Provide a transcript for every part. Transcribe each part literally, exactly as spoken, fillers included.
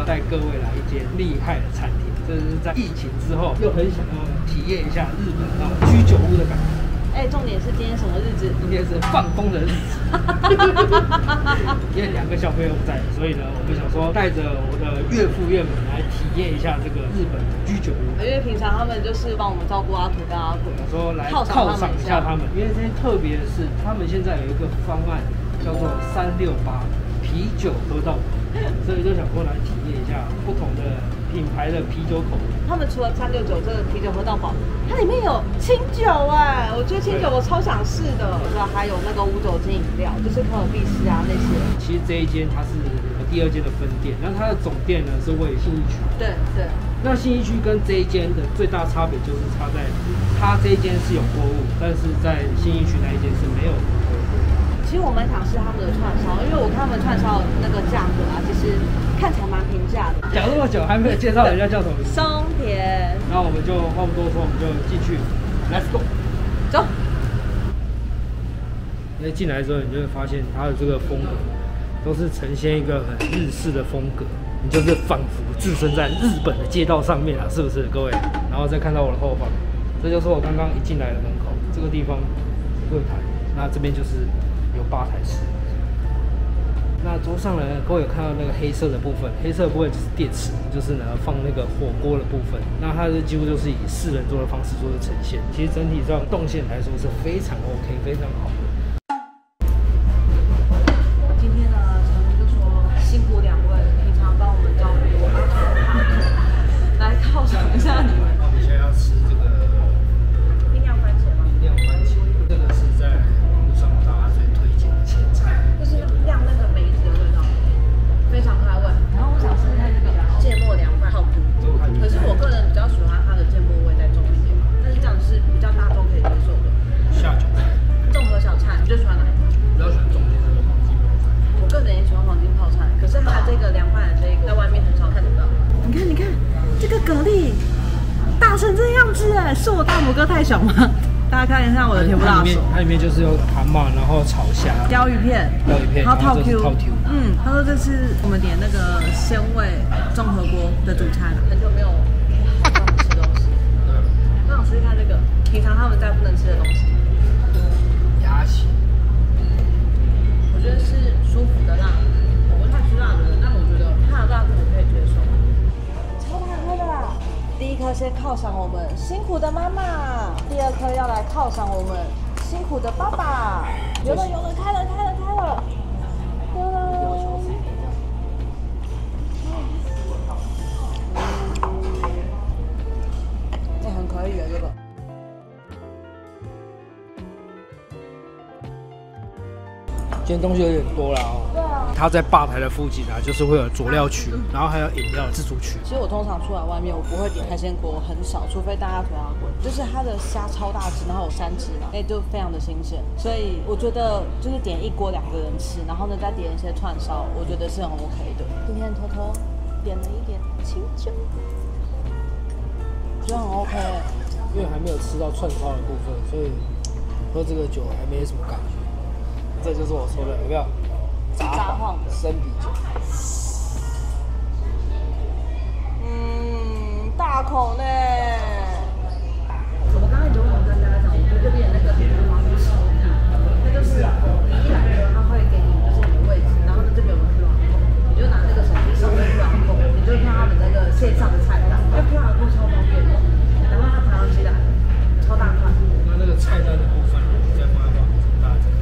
要带各位来一间厉害的餐厅，这是在疫情之后又很想要体验一下日本那种居酒屋的感觉。 哎、欸，重点是今天什么日子？ 今天是放风的日子，因为两个小朋友在，所以呢，我们想说带着我的岳父岳母来体验一下这个日本的居酒屋。 因为平常他们就是帮我们照顾阿土跟阿土， 我说来犒赏一下他们，因为今天特别的是，他们现在有一个方案叫做三六八啤酒喝到饱，所以就想说来体验一下不同的品牌的啤酒口味。 他们除了三六九这个啤酒喝到饱，它里面有清酒哎，我觉得清酒我超想试的。然后还有那个无酒精饮料，就是可尔必斯啊那些。 其实这一间它是第二间的分店，然后它的总店呢是位于信义区。 对对。那信义区跟这一间的最大差别就是差在，它这一间是有锅物，但是在信义区那一间是没有锅物。 其实我蛮想试他们的串烧，因为我看他们串烧那个价格啊，其实看起来蛮平价的。 讲这么久还没有介绍人家叫什么名字？ 松田。 然后我们就话不多说，我们就进去 ，Let's go， 走。 因为进来之后，你就会发现它的这个风格都是呈现一个很日式的风格，你就是仿佛置身在日本的街道上面啊，是不是各位？然后再看到我的后方，这就是我刚刚一进来的门口，这个地方柜台，那这边就是有吧台室。那桌上呢，各位有看到那个黑色的部分，黑色的部分就是电池，就是呢放那个火锅的部分。那它是几乎就是以四人桌的方式做的呈现。其实整体上动线来说是非常 OK， 非常好。 今天呢，陈明就说辛苦两位，平常帮我们照顾我，来犒赏一下你们。 我们现在要吃这个冰酿番茄吗？ 冰酿番茄，这个是在网络上大家最推荐的前菜， 就是酿那个梅子的味道，非常开胃。然后我想试试看这个芥末凉拌泡芙，可是我个人比较喜欢它的芥末味再重一点，但是这样是比较大众可以接受的。 下酒菜， 综合小菜，你最喜欢哪一个？ 比较喜欢中间这个黄金泡菜。 我个人也喜欢黄金泡菜，可是它这个凉拌的这个在外面很少看得到。你看，你看这个蛤蜊大成这样子哎，是我大拇哥太小吗？大家看一下我的甜不辣手， 它里面就是有蛤蟆，然后炒虾、 鲷鱼片、 鲷鱼片， 还有套 Q。 套 Q。 嗯，他说这是我们点那个鲜味综合锅的主菜了。很久没有这样吃东西，我想试试看这个平常他们在不能吃的东西。 鸭血， 我觉得是舒服的辣，我不太吃辣的，但我觉得它的辣度我可以接受。超大颗的啦！第一颗先犒赏我们辛苦的妈妈，第二颗要来犒赏我们辛苦的爸爸。有了有了，开了开了开了，有了。哎、欸，很可以的这个。 今天东西有点多了哦。 对啊。 它在吧台的附近啊，就是会有佐料区，然后还有饮料自助区。 其实我通常出来外面，我不会点海鲜锅，很少，除非大家腿阿贵。就是它的虾超大只，然后有三只嘛，哎，就非常的新鲜。所以我觉得就是点一锅两个人吃，然后呢再点一些串烧，我觉得是很 OK 的。今天偷偷点了一点清酒，觉得很 OK。 因为还没有吃到串烧的部分，所以喝这个酒还没什么感觉。这就是我说的，有没有？ 札幌的生啤酒。 嗯，大口呢。我刚刚就跟大家讲，我觉得这边那个地方是超酷，它就是你一来的话，它会给你就是你的位置，然后呢这边有个 Q R code， 你就拿这个手机扫 Q R code， 你就看他们那个线上的菜单，就 Q R code 超方便的，然后它爬上起来超大块。 那那个菜单的部分，你再放在旁边，大家这个。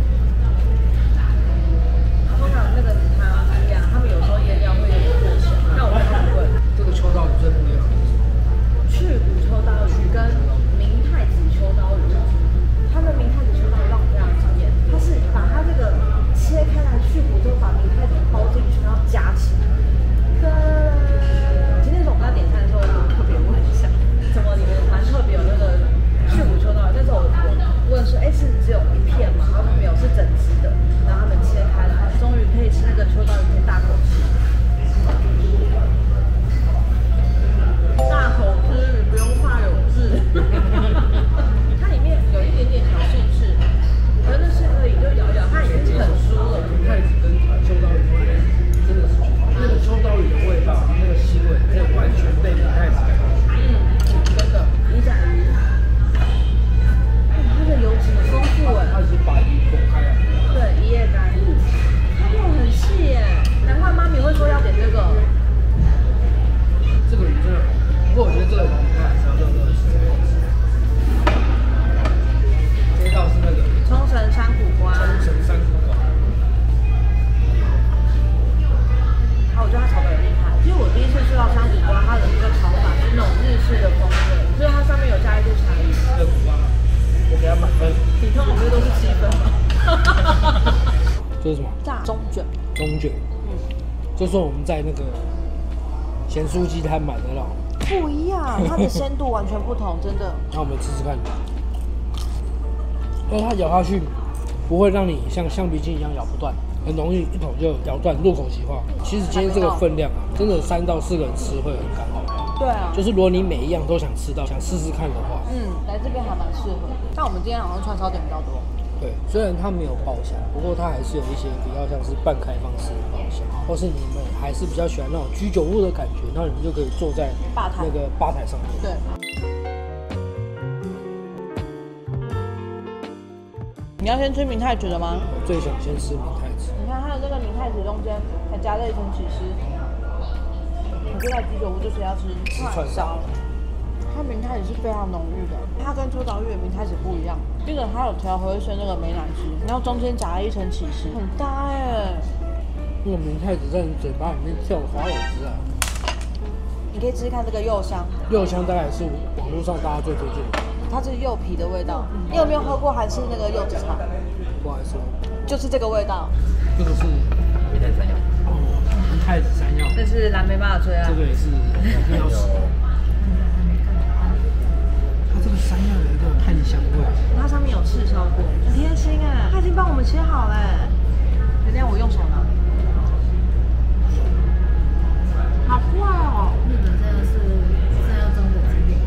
通常那个台湾一样，他们有时候腌料会有点过小，但我觉得很贵。 这个秋刀鱼最不一样。 去骨秋刀鱼跟明太子秋刀鱼， 这是什么？ 炸中卷。 中卷。嗯，这是我们在那个咸酥鸡摊买的那种。 不一样，它的鲜度完全不同，真的。 那我们吃吃看。因为它咬下去不会让你像橡皮筋一样咬不断，很容易一口就咬断，入口即化。其实今天这个分量啊，真的三到四个人吃会很刚好。 对啊， 就是如果你每一样都想吃到，想试试看的话， 嗯，来这边还蛮适合。但我们今天好像串烧点比较多。 对，虽然它没有包厢，不过它还是有一些比较像是半开放式的包厢，或是你们还是比较喜欢那种居酒屋的感觉，那你们就可以坐在吧台那个吧台上面。 对。你要先吃明太子的吗？ 我最想先吃明太子。 你看它的这个明太子中间还夹了一层起司。我这在居酒屋就是要吃串烧。它明太子是非常浓郁的，它跟秋刀鱼的明太子不一样。这个它有调和一些那个美乃滋，然后中间夹了一层起司，很搭哎。 那个明太子在你嘴巴里面跳华尔兹啊！ 你可以吃吃看这个柚香。 柚香大概是网络上大家最推荐的。 它是柚皮的味道。你有没有喝过韩式那个柚子茶？ 不好意思， 就是这个味道。 这个是明太子山药。哦，明太子山药。 这是蓝莓爸的最爱。 这个也是一定要吃。它这个山药有一个炭香味， 它上面有炙烧过，很贴心哎，它已经帮我们切好了。等下我用手拿。好快哦！ 日本这个是山药中的经典。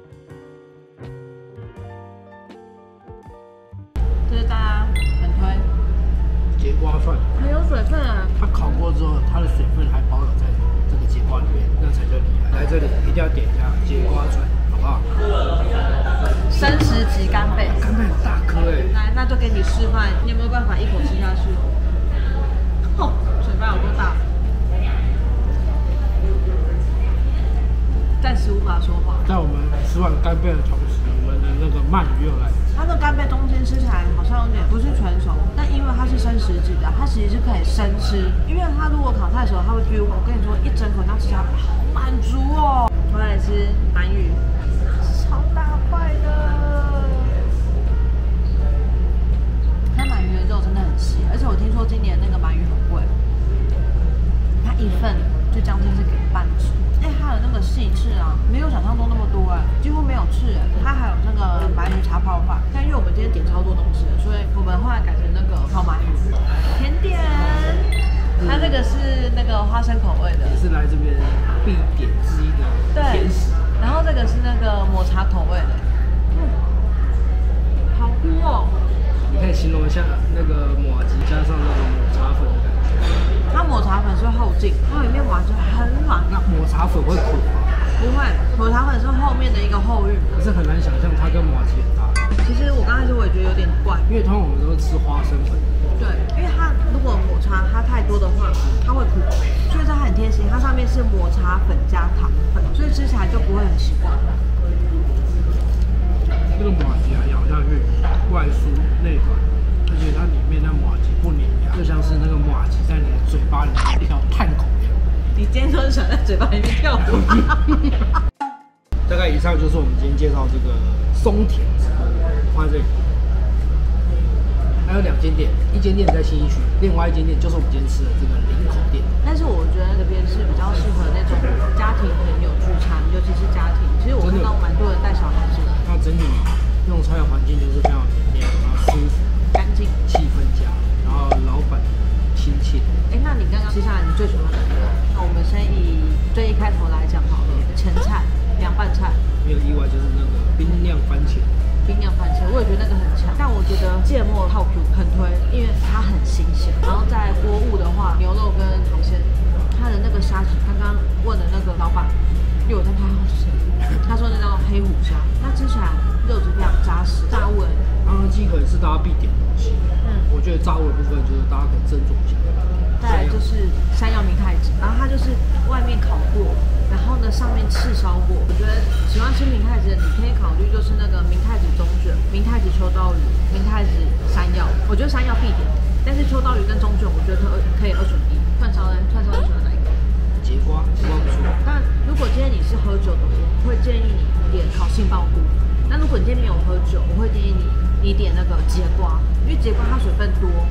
这是大家很推。 节瓜蒜， 很有水分啊。 它烤过之后，它的水分还保有在这个节瓜里面，那才叫厉害。来这里一定要点一下节瓜串，好不好？ 生食级干贝， 干贝很大颗哎。 来，那就给你示范，你有没有办法一口吃下去？哦，嘴巴有多大？暂时无法说话。 在我们吃完干贝的同时，我们的那个鳗鱼又来了。 它的干贝中间吃起来好像有点不是全熟，但因为它是生食级的，它其实是可以生吃。因为它如果烤太熟，它会丢。我跟你说，一整口这样吃起来好满足哦。我来吃鳗鱼，超大块的。它鳗鱼的肉真的很细，而且我听说今年那个鳗鱼很贵，它一份就将近是给半只。哎，它有那个细翅啊，没有想象中那么多哎，几乎没有翅哎。它还有那个鳗鱼茶泡饭，但因为我们今天点超多东西的，所以我们后来改成那个烤鳗鱼甜点。它这个是那个花生口味的， 也是来这边必点之一的甜食。 然后这个是那个抹茶口味的，嗯，好酷哦！ 你可以形容一下那个麻糬加上那个抹茶粉的感觉。 它抹茶粉是后劲，它里面麻糬很软。 那抹茶粉会苦吗？ 不会，抹茶粉是后面的一个后韵。 可是很难想象它跟麻糬很搭。 其实我刚开始我也觉得有点怪， 因为通常我们都是吃花生粉。 对，因为它如果抹茶它太多的话，它会苦，所以它很贴心，它上面是抹茶粉加糖粉，所以吃起来就不会很奇怪。 这个麻糬啊，咬下去外酥内软，而且它里面那麻糬不粘牙，就像是那个麻糬在你的嘴巴里面一条探孔一样。 你今天就是想在嘴巴里面跳舞。 大概以上就是我们今天介绍这个松田直播，放在这里。还有两间店，一间店在信义区，另外一间店就是我们今天吃的这个林口店。 但是我觉得这边是比较适合那种家庭朋友聚餐，尤其是家庭。其实我看到蛮多人带小孩子的。 它整体用餐的环境就是非常明亮，然后舒服、 干净、 气氛佳，然后老板亲切。 哎，那你刚刚吃下来，你最喜欢哪一个？那我们先以最一开头来讲好了，前菜、凉拌菜。 没有意外就是那个冰酿番茄。 冰酿番茄，我也觉得那个很强，但我觉得芥末泡 Q 很推，因为它很新鲜。然后在锅物的话，牛肉跟海鲜，它的那个虾子，刚刚问的那个老板，因为我在拍好吃，他说那叫黑虎虾，那吃起来肉质非常扎实，炸物。 刚刚鸡腿是大家必点的东西，嗯，我觉得炸物的部分就是大家可以斟酌一下。 再来就是山药明太子，然后它就是外面烤过。然后呢，上面炙烧过。我觉得喜欢吃明太子的，你可以考虑就是那个明太子中卷、明太子秋刀鱼、明太子山药。我觉得山药必点，但是秋刀鱼跟中卷，我觉得可以二选一。串烧呢，串烧你喜欢哪一个？ 节瓜，节瓜不错。 但如果今天你是喝酒的话，我会建议你点烤杏鲍菇。那如果你今天没有喝酒，我会建议你你点那个节瓜，因为节瓜它水分多，但是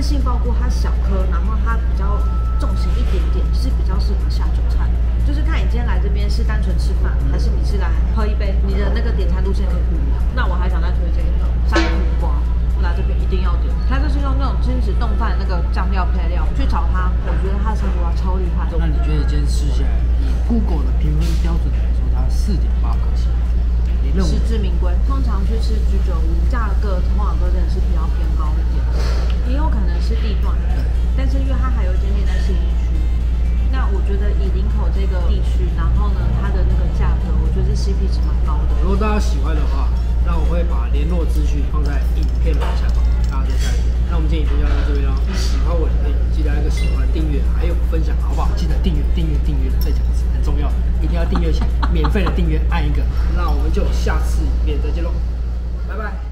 杏鲍菇它小颗，然后它比较重型一点点，是比较适合下酒菜。就是看你今天来这边是单纯吃饭，还是你是来喝一杯，你的那个点餐路线可以不一样。那我还想再推荐一个沙丁苦瓜，来这边一定要点。它就是用那种亲子冻饭的那个酱料配料去炒它，我觉得它的沙丁苦瓜超厉害。 那你觉得今天吃下来，以 Google 的评分标准来说，它四点八颗星，你认为？ 实至名归。通常去吃居酒屋，价格通常都真的是比较偏高一点，也有可能是地段，但是因为它还有一间店在信义区。那我觉得以林口这个地区，然后呢，它的那个价格，我觉得 C P 值蛮高的。 如果大家喜欢的话，那我会把联络资讯放在影片的下方，大家再看一遍。那我们今天影片就到这边喽。喜欢我的影片，记得按个喜欢、订阅还有分享，好不好？记得订阅、订阅、订阅，再讲一次，很重要，一定要订阅起来，免费的订阅按一个。那我们就下次影片再见喽，拜拜。